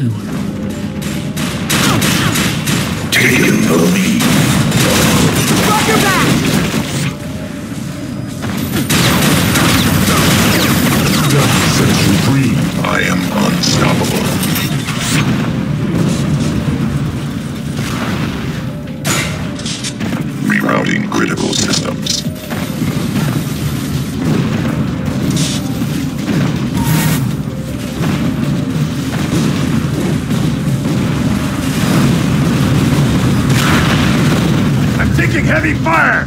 Taking the lead. Drop your back! That sets you free. I am unstoppable. Rerouting critical systems. I'm taking heavy fire!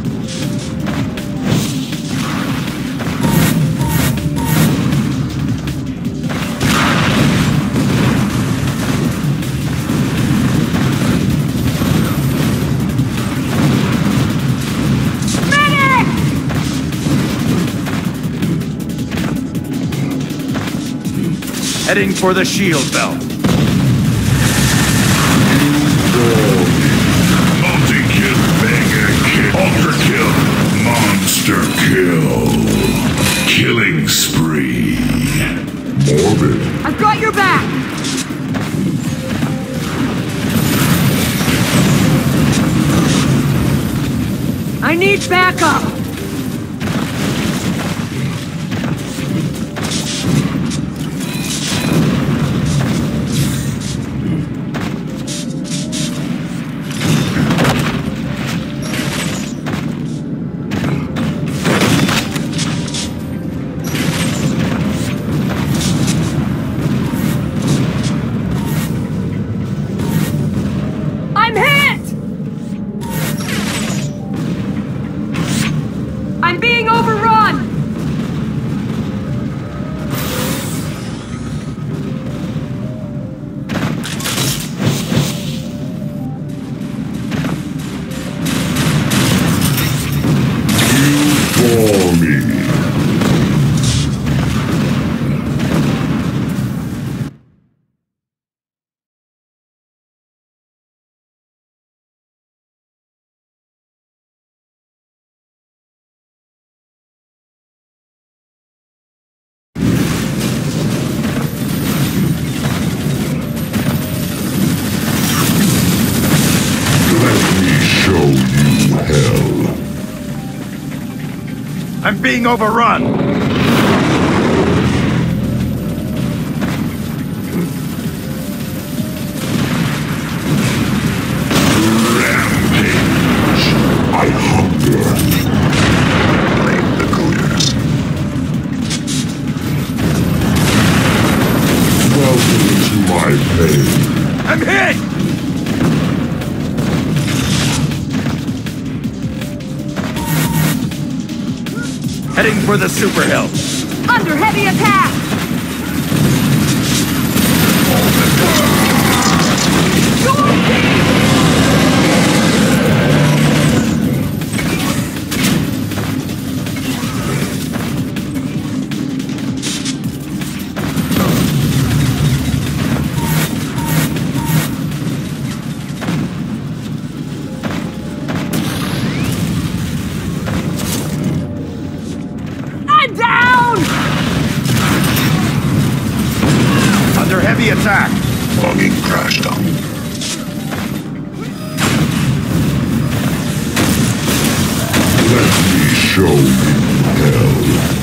Heading for the shield belt. Multi-kill, mega kill, ultra kill, monster kill. Killing spree. Morbid. I've got your back! I need backup! I'm hit! I'm being overrun! For me. Show you hell. I'm being overrun! Rampage. I hunger. Blame the coders. Welcome to my pain. I'm hit! Heading for the super hill. Under heavy attack! I'm down! Under heavy attack. Logging crash down. Let me show you hell.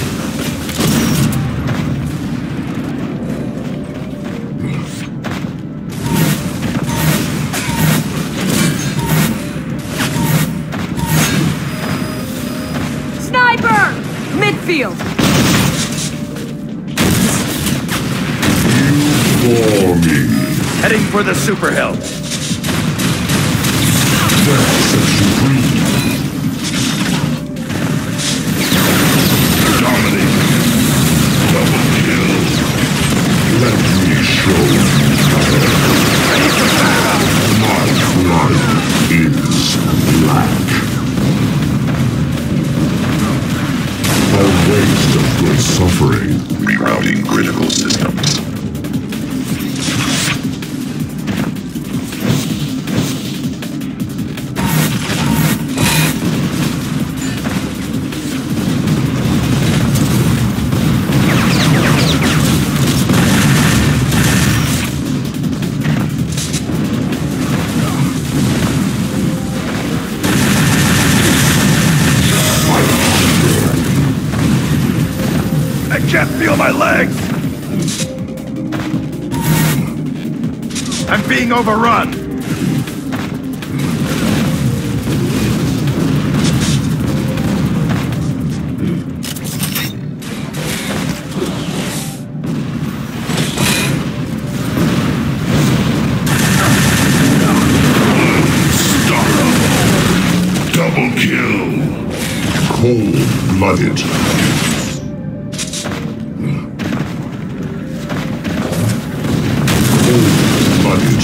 Sniper! Midfield! For me. Heading for the super hill. That sets you free. Dominate. Double kill. Let me show you hell. My life is black. A waste of good suffering. Rerouting critical systems. can't feel my legs! I'm being overrun! Double kill. Cold-blooded. Cold-blooded.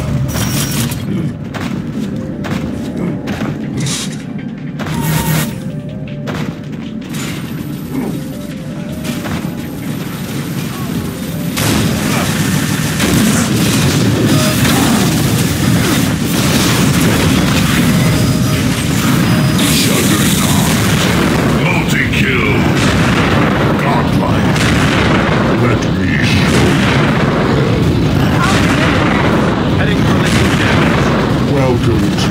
Multi-kill. Godlike. Let me show you. Heading for liquid damage. Welcome to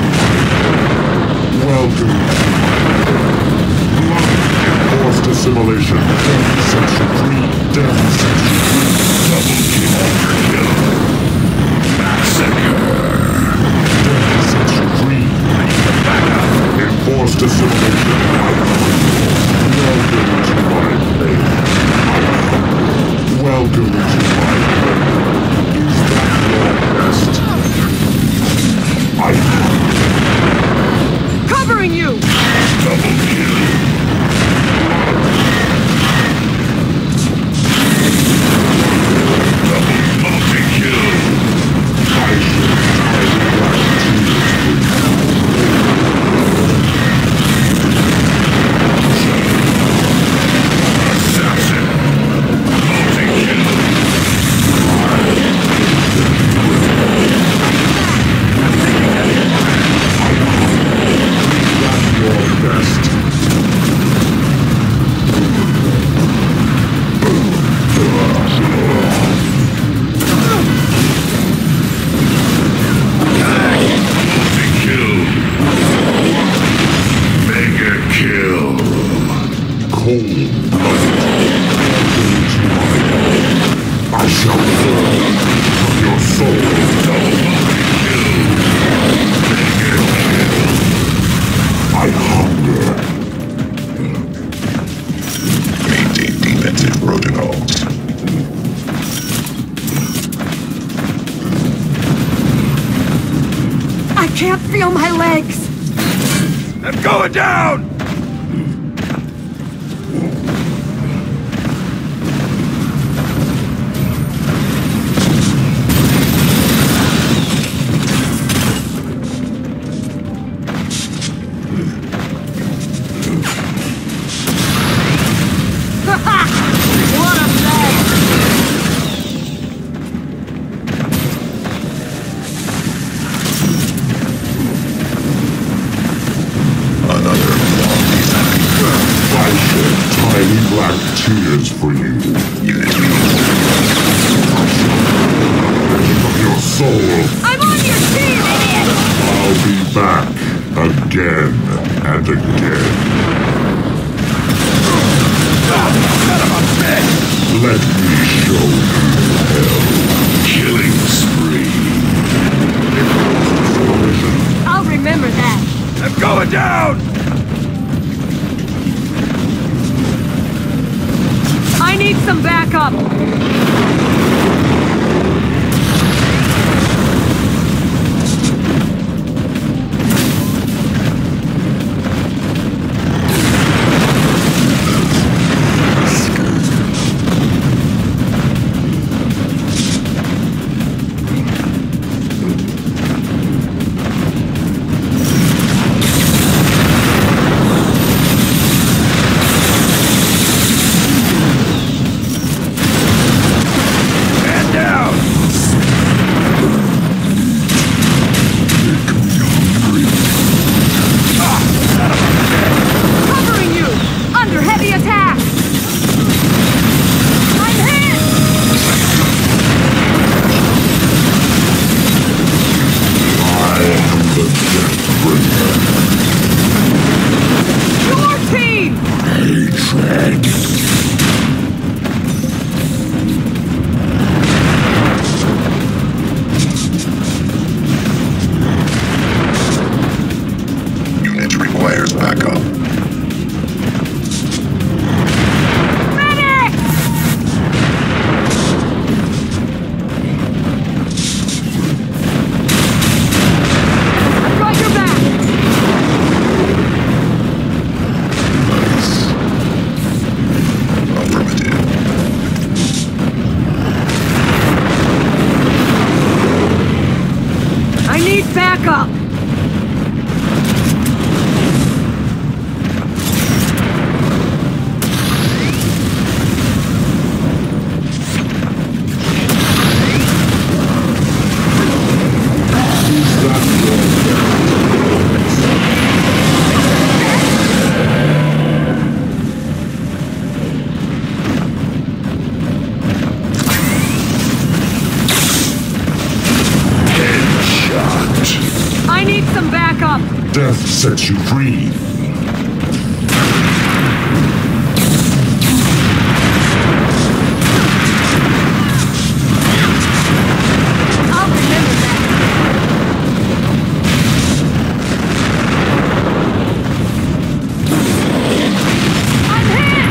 blood and forced assimilation. Death sets you free. Death sets you free. Double kill. Overkill. Massacre. Death sets you free. Enforced assimilation. Welcome to my plane. Welcome to my plane. Is that your best? Covering you! Double kill. Double multi-kill. I should entirely black assassin. Multi-kill. Your best. Multi-kill. Mega kill. Cold-blooded. I shall burn from your soul. Double multi-kill. Mega kill. I hunger. Maintain defensive protocols. I can't feel my legs! I'm going down! What a mess! Another I shed tiny black tears for you. Of your soul. I'm on your team, idiot! I'll be back again and again. Let me show you hell. Killing spree. I'll remember that. I'm going down! I need some backup. Death sets you free. I'll remember that. I'm hit!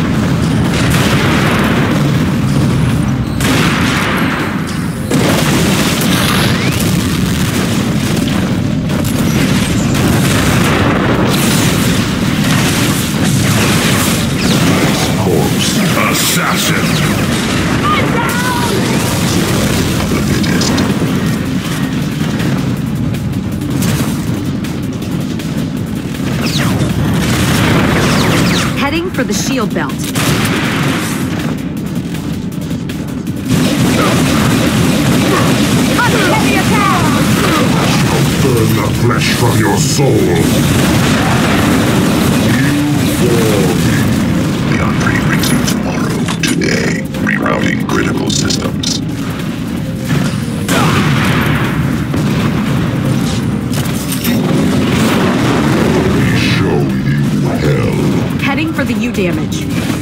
Corpse. Assassin! Heading for the shield belt. Heavy attack! Burn the flesh from your soul. You for me. The Andre brings you tomorrow, today, rerouting critical systems. We show you hell. Heading for the U damage.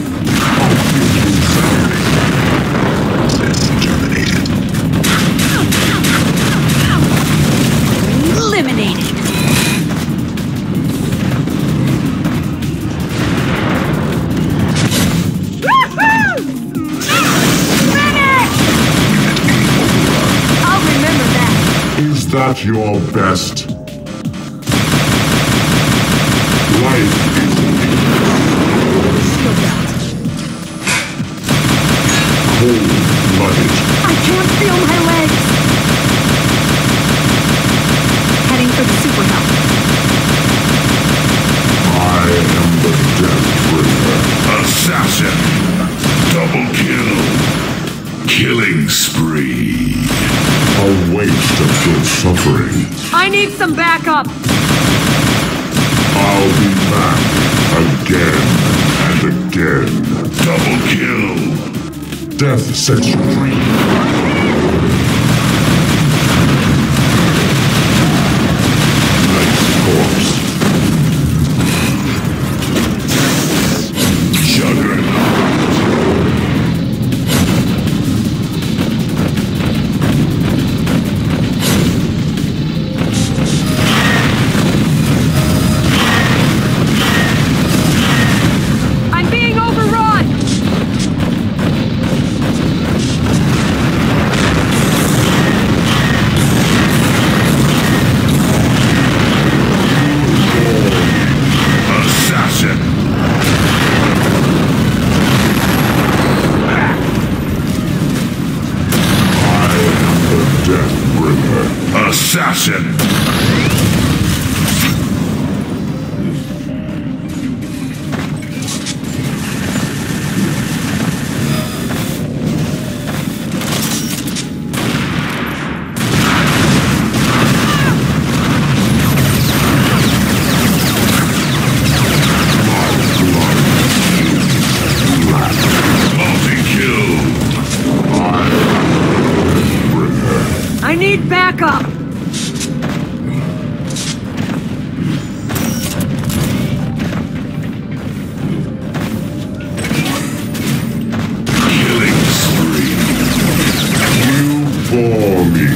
Then terminated. Eliminated. I'll remember that. Is that your best? Life is Shield belt. cold-blooded. I can't feel my legs. Heading for the super health. I am the Death Bringer. Assassin! Double kill! Killing spree! A waste of your suffering. I need some backup. I'll be back again and again. Double kill! Death sets you free. Nice corpse. Juggernaut! I'm being overrun. Assassin! I am the Death Bringer. Assassin! Multi-kill! I need backup. Killing spree! You bore me.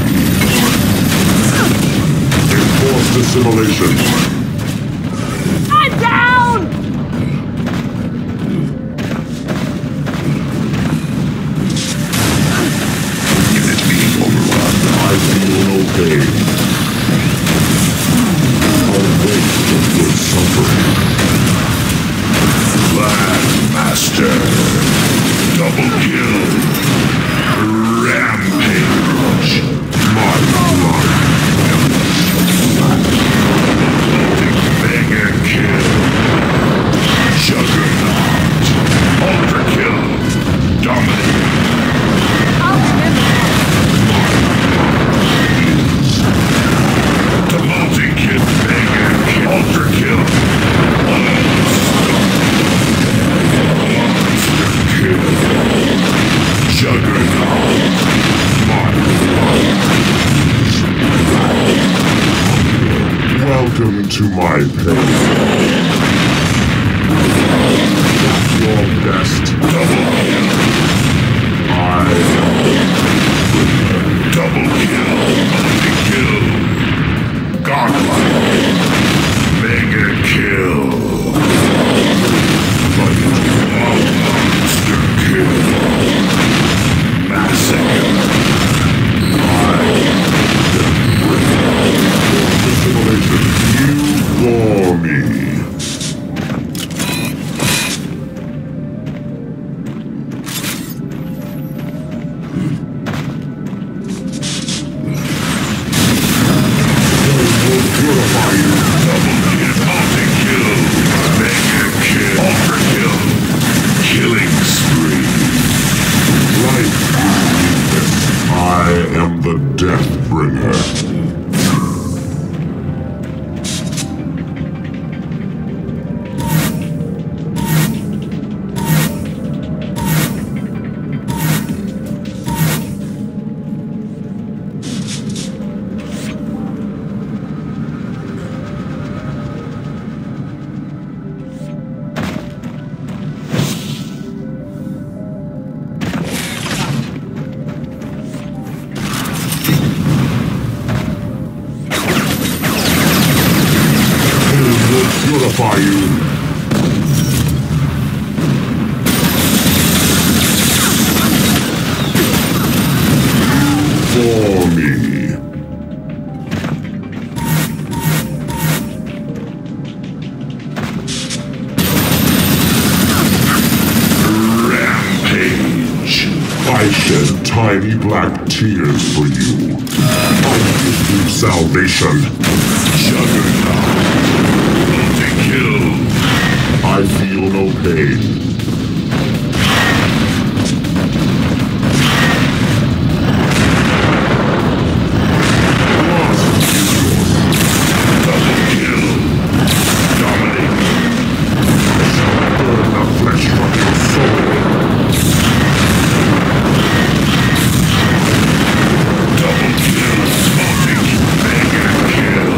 Enforced assimilation. I'm down. Unit being overrun. I feel no pain. A waste of good suffering. Land Master! Double kill! Rampage! My blood. Mega kill! Juggernaut! Ultra kill! Dominate! I'll remember that. The multi-kill! Mega kill! Ultra kill! Monster kill! Juggernaut! My Well Welcome to my pain. Your best. Double kill. I Double kill. Multi-kill. Godlike. Mega kill. Monster kill. Massacre. assimilation. You bore me. Purify you. Multi-kill. Mega kill. Ultra kill. Killing spree. Life is weakness. I am the Deathbringer. Purify you. For me. Rampage. I shed tiny black tears for you. I give you salvation. Juggernaut. Multi-kill. I feel no pain. Double kill. Dominating. Burn the flesh from your soul. Double kill. Mega kill.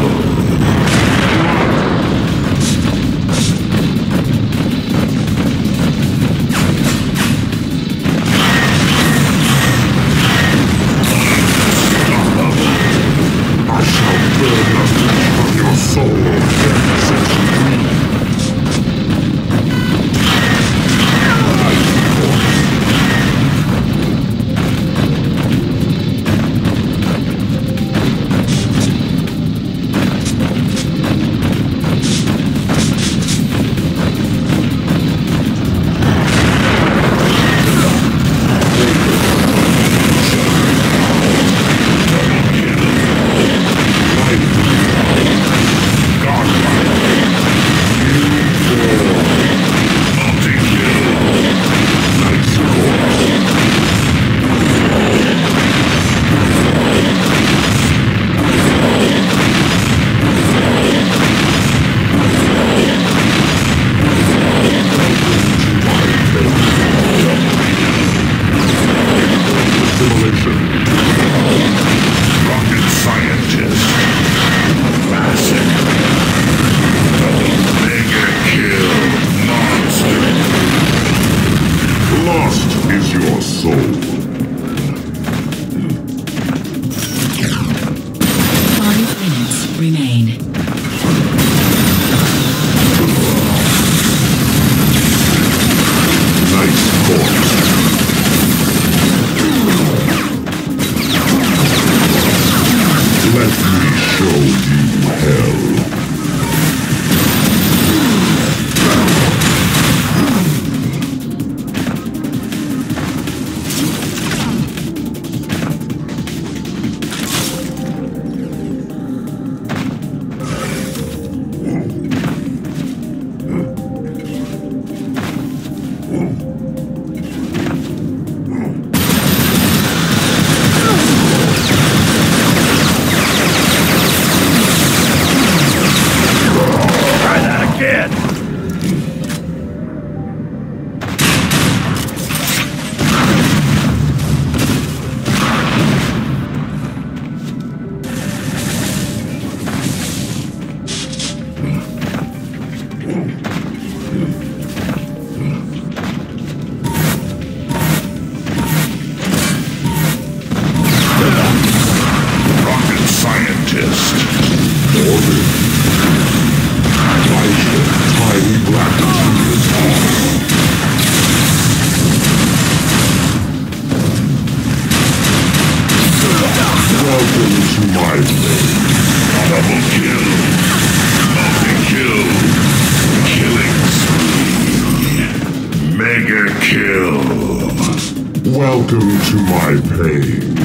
kill. Welcome to my pain.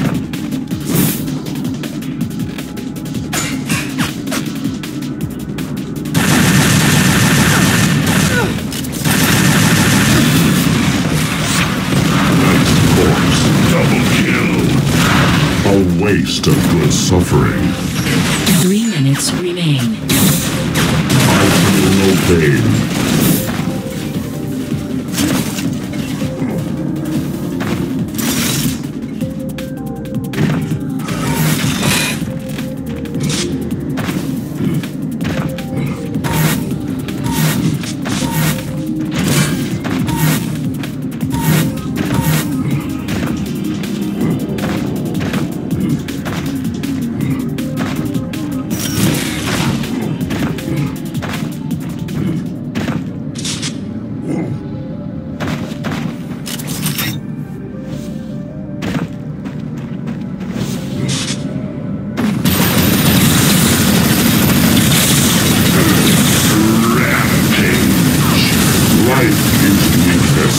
Double kill. A waste of good suffering. 3 minutes remain. I feel no pain. Life is weakness.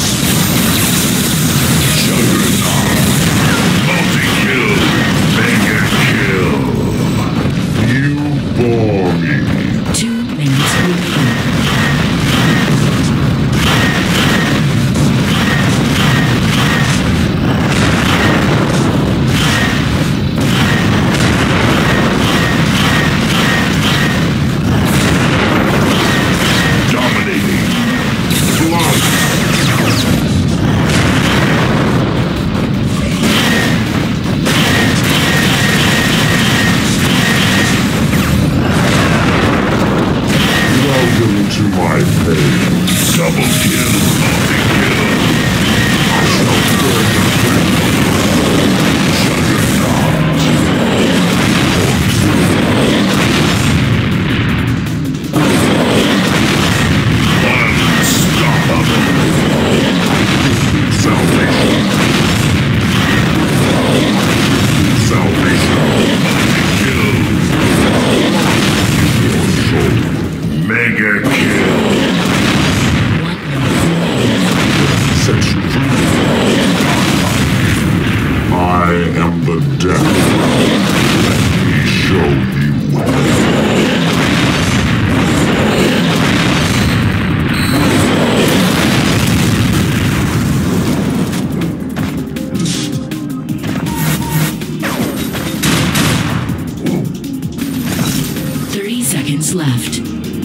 Juggernaut. Multi-kill. Mega kill. You bore me. 2 minutes remain. Dominating. Blood. Welcome to my pain. Double kill. Multi-kill. I shall burn the flame. Salvation. Salvation. Your soul. Mega kill. 1 minute Set you free. I am the death. Let me show you. remain. 30 seconds left.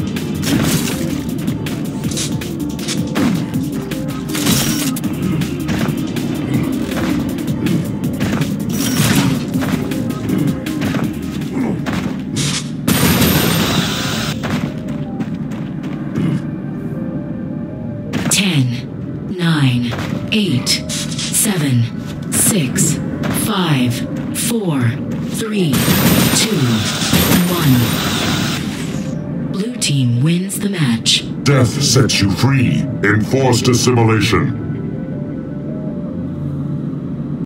Ten, 9, 8, 7, 6, 5, 4, 3, 2, 1. Blue team wins the match. Death sets you free. Enforced assimilation.